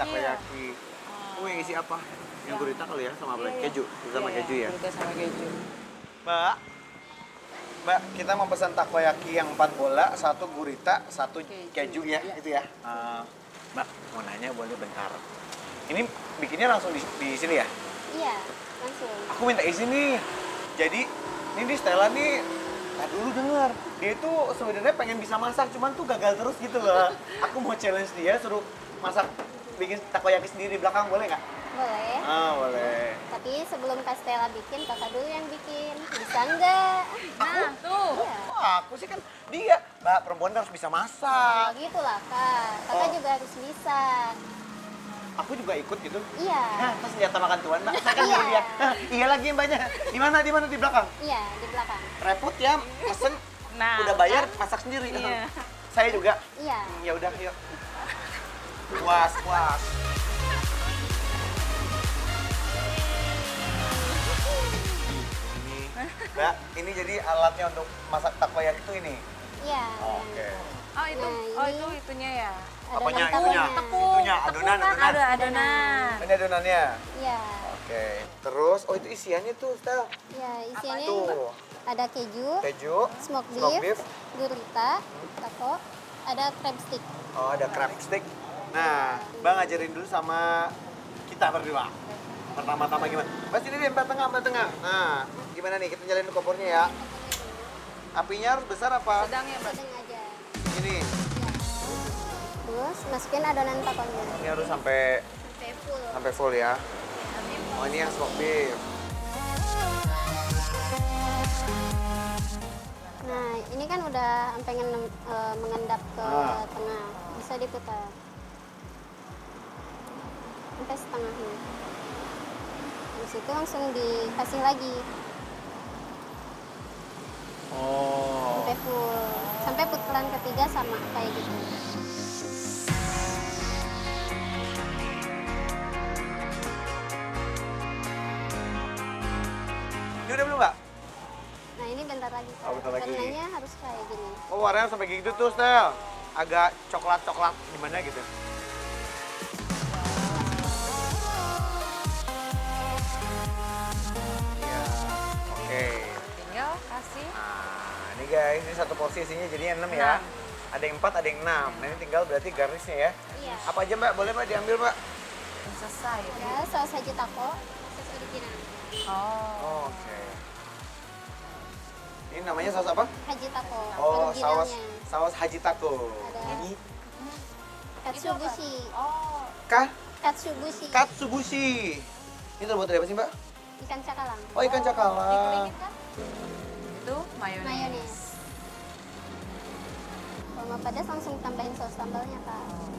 takoyaki. Yang isi apa? Yang gurita kali ya sama apa? Keju, sama keju ya. Gurita sama keju. Mbak, kita mau pesan takoyaki yang 4 bola, 1 gurita, 1 keju ya, itu ya. Mbak, mau nanya boleh bentar. Ini bikinnya langsung di sini ya? Iya, langsung. Aku minta izin nih. Jadi, ini Stella nih, dulu denger. Dia itu sebenarnya pengen bisa masak, cuman tuh gagal terus gitu loh. Aku mau challenge dia, suruh masak, bikin takoyaki sendiri di belakang, boleh nggak? Boleh. Boleh. Tapi sebelum Kak Stella bikin, kakak dulu yang bikin. Bisa nggak? Nah, tuh. Iya. Aku sih kan dia, Mbak, perempuan harus bisa masak. Oh, gitu lah, Kak. Kakak juga harus bisa. Aku juga ikut gitu. Iya. Nah, terus senjata makan tuan, Mbak. Saya kan Iya. dia. Iya lagi mbaknya. Di mana di belakang? Iya, di belakang. Repot ya, pesen Nah, udah bayar masak sendiri. Iya. Saya juga. Iya. Ya udah, yuk. Puas. Mbak, ini jadi alatnya untuk masak takoyaki itu ini. Iya. Oke. Oh, itu. Nah, Oh, ini- itu itunya ya. Apanya? takonya. Itunya, adonan. Ada adonan. Ini adonannya. Iya. Oke. Terus, oh itu isiannya tuh, Stel. Iya, isiannya Tuh, ada keju, keju, smoked smoked beef, beef. gurita, taco, ada crab stick. Oh, ada crab stick. Nah, Bang ngajarin dulu sama kita berdua. Pertama-tama gimana? Mbak sini deh, Mbak tengah. Nah, gimana nih? Kita nyalain kompornya ya. Apinya harus besar apa? Sedang ya, Mbak? Sedang aja. Ini. Terus masukin adonan takonya. Ini harus sampai Sampai full. full ya. Oh, ini yang smoked beef. Nah, ini kan udah sampai mengendap ke tengah. Bisa diputar. Sampai setengahnya. Habis itu langsung dikasih lagi. Oh. Sampai full. Sampai putaran ketiga sama kayak gitu. Ini udah belum, Mbak? Nah, ini bentar lagi. Kak. Oh, bentar lagi. Warnanya harus kayak gini. Oh, warnanya sampai gitu tuh, Stel. Agak coklat-coklat gimana gitu. Iya. Oke. Tinggal kasih. Nah, ini guys, ini satu porsi isinya jadinya 6 ya. 6. Ada yang 4, ada yang 6. Nah, ini tinggal berarti garnisnya ya. Iya. Apa aja, Mbak? Boleh, Mbak, diambil, Mbak? Selesai. Ada saus haji taco, saus original. Oh. Oke. Ini namanya saus apa? Haji taco. Oh, originalnya. saus haji taco. Ada. Ini Katsubushi. Oh. Katsubushi. Katsubushi. Ini terbuat dari apa sih, Mbak? Ikan cakalang. Oh, ikan cakalang. Dikeringin kan? Itu mayones. Mayones. Kalau mau pedas langsung tambahin saus sambalnya, Kak.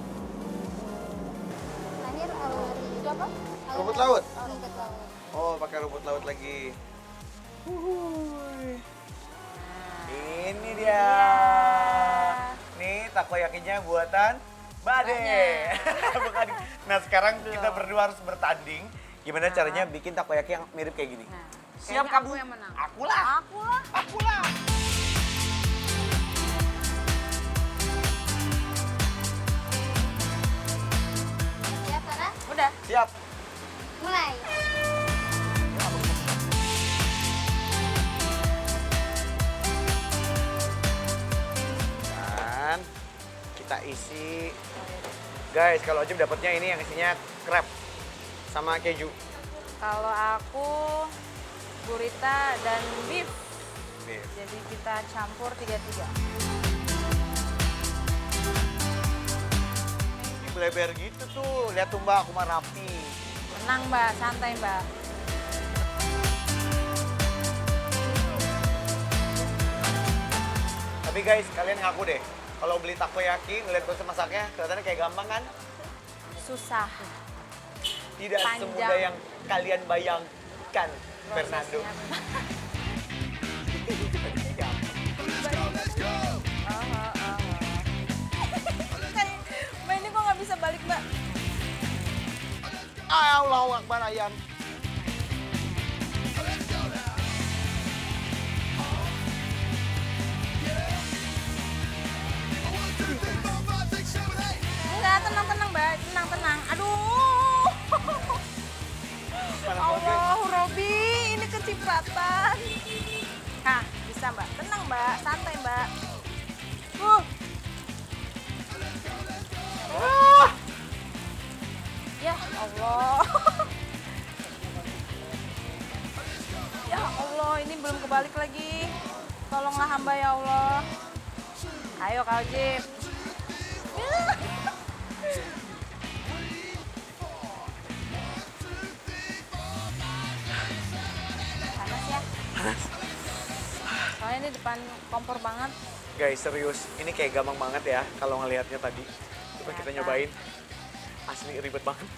Terakhir itu apa? Rumput laut? Rumput laut. Oh, pakai rumput laut lagi. Uhuy. Ini dia. Nih takoyakinya buatan Mbak Ade. Bukan. Nah, sekarang kita berdua harus bertanding. Gimana caranya bikin takoyaki yang mirip kayak gini? Nah, Siap kayaknya kamu? aku yang menang. Akulah. Akulah. Siap, Sarah? Udah. Siap. Mulai. Dan kita isi. Guys, kalau Ajum dapatnya ini yang isinya crab sama keju. Kalau aku gurita dan beef. Beef. Jadi kita campur 3-3. Ini bleber gitu tuh. Lihat tuh Mbak, aku mah rapi. Tenang, Mbak. Santai, Mbak. Tapi guys, kalian ngaku deh. Kalau beli takoyaki, ngeliat proses masaknya, kelihatannya kayak gampang kan? Susah. Tidak Panjang. semudah yang kalian bayangkan, Fernando. Mbak, ini kok nggak bisa balik, Mbak? Allahu Akbar ayam. Enggak, tenang, tenang mbak, tenang. Aduh. Allah, Robi, ini kecipratan. Nah, bisa mbak, tenang mbak, santai mbak. Ya Allah. Ya Allah, ini belum kebalik lagi. Tolonglah hamba ya Allah. Ayo Kak Ojib. Panas ya? Soalnya ini depan kompor banget. Guys, serius. Ini kayak gampang banget ya kalau ngelihatnya tadi. Coba kita Ternyata. nyobain. Asli ribet banget.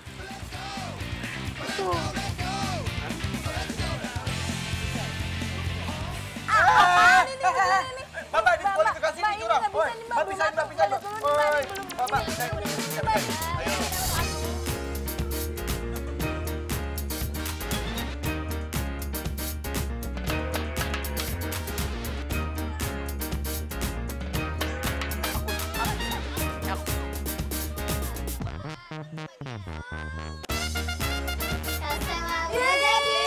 Apaan ini? Bapak diskualifikasi Mbak, nih ini curang. nggak bisa Woi, nih, Mbak, Mbak belum pisahin, Mbak matang. pisahin, Mbak. Belum, Woi, belum. Bapak, Ini, pisahin. belum. Pisahin. Ayo. Castella udah jadi.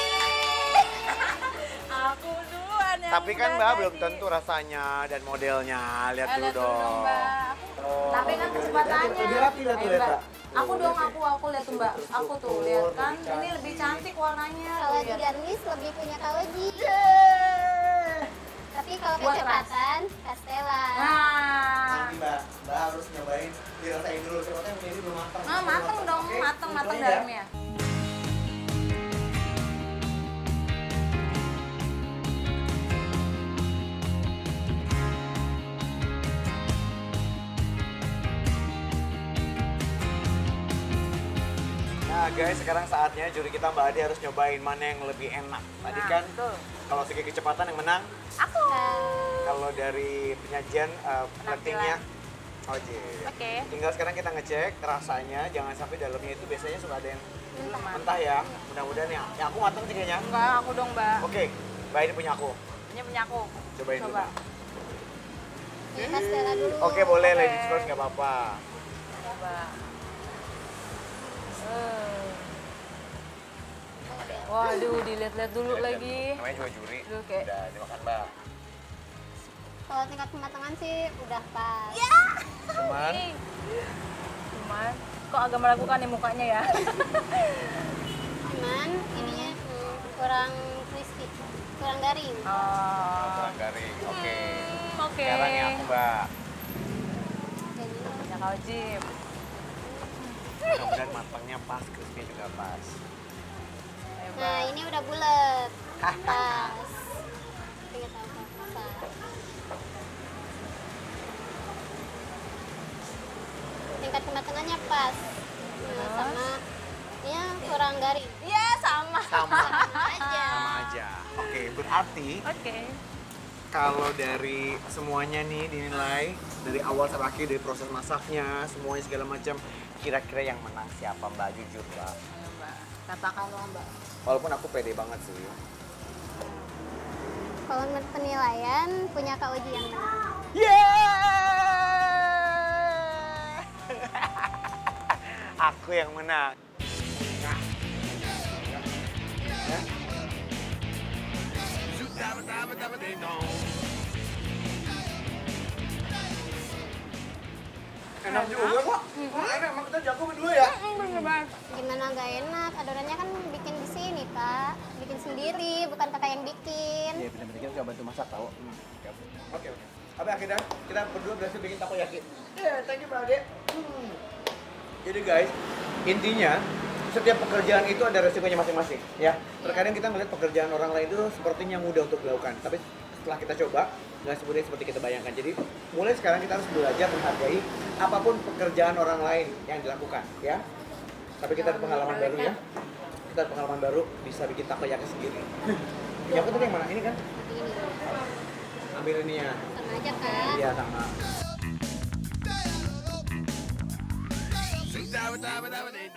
Aku duluan yang Tapi kan udah Mbak belum jadi. tentu rasanya dan modelnya. Lihat dulu Lihat dulu dong, dong. Mbak. Oh. Tapi kan kecepatannya. Lebih rapi lah tuh Ayo, ya, Mbak. Kak. Aku dong, aku lihat tuh Mbak. Aku tuh lihat kan, ini lebih cantik warnanya. Kalau di Lihat. garnish lebih punya Kaoji. Tapi kalau Buat kecepatan, Castella. Nah, Mbak harus nyobain, dirasain dulu. Soalnya ini belum matang. mateng dong, Oke, mateng contohnya ya. dalamnya. Nah guys, sekarang saatnya juri kita Mbak Ade harus nyobain mana yang lebih enak. Tadi Nah, kan betul. kalau segi kecepatan yang menang, Aku. kalau dari penyajian platingnya Oke. Oke. Tinggal sekarang kita ngecek rasanya, jangan sampai dalamnya itu biasanya suka ada yang Mentah. mentah ya. Mudah-mudahan ya. Yang aku matang sih kayaknya. Enggak, aku dong Mbak. Oke, Mbak ini punya aku. Ini punya aku. Cobain dulu. Coba. Mbak. Punya Castella dulu. Oke, boleh Oke. ladies first nggak apa-apa. Coba. Waduh, dilihat-lihat dulu lagi. Namanya juga juri. Dulu kayak- Udah dimakan Mbak. Kalau tingkat kematangan sih udah pas. Cuman Cuman, kok agak meragukan nih mukanya ya? Cuman ininya kurang crispy, kurang garing. Oh. kurang garing. Oke. Oke. Sekarang yang aku Mbak. Jadi Punya Kak Ojib. Mudah-mudahan matangnya pas, crispy juga pas. Ayo, nah Mbak. ini udah bulat, pas. Tinggal tambah masak. Tingkat kematangannya pas. Nah, sama ini kurang garing. Iya, sama. Sama. Aja. Sama aja. Oke, berarti Oke. kalau dari semuanya nih dinilai dari awal sampai akhir, dari proses masaknya, semuanya segala macam, kira-kira yang menang siapa Mbak? Jujur Mbak. Ayo, Mbak. Katakanlah, Mbak. Walaupun aku pede banget sih. Kalau menurut penilaian punya Kak Oji yang menang. Yeah! Aku yang menang. Enak juga kok. Enak, emang kita jago berdua ya. Bener banget. Gimana nggak enak? Adonannya kan bikin di sini, Kak. Bikin sendiri, bukan kakak yang bikin. Iya benar-benar kita bantu masak tahu. Oke. Tapi akhirnya kita berdua berhasil bikin takoyaki. Thank you Mbak Ade. Jadi guys, intinya setiap pekerjaan itu ada resikonya masing-masing ya. Terkadang kita melihat pekerjaan orang lain itu sepertinya mudah untuk dilakukan, tapi setelah kita coba nggak semudah seperti kita bayangkan. Jadi mulai sekarang kita harus belajar menghargai apapun pekerjaan orang lain yang dilakukan ya. Tapi kita ada pengalaman baru ya. Kita ada pengalaman baru bisa bikin takoyaki sendiri. Punya aku tadi yang mana? Ini kan? Ini Ambil ini ya. sama aja, Kak. Iya sama.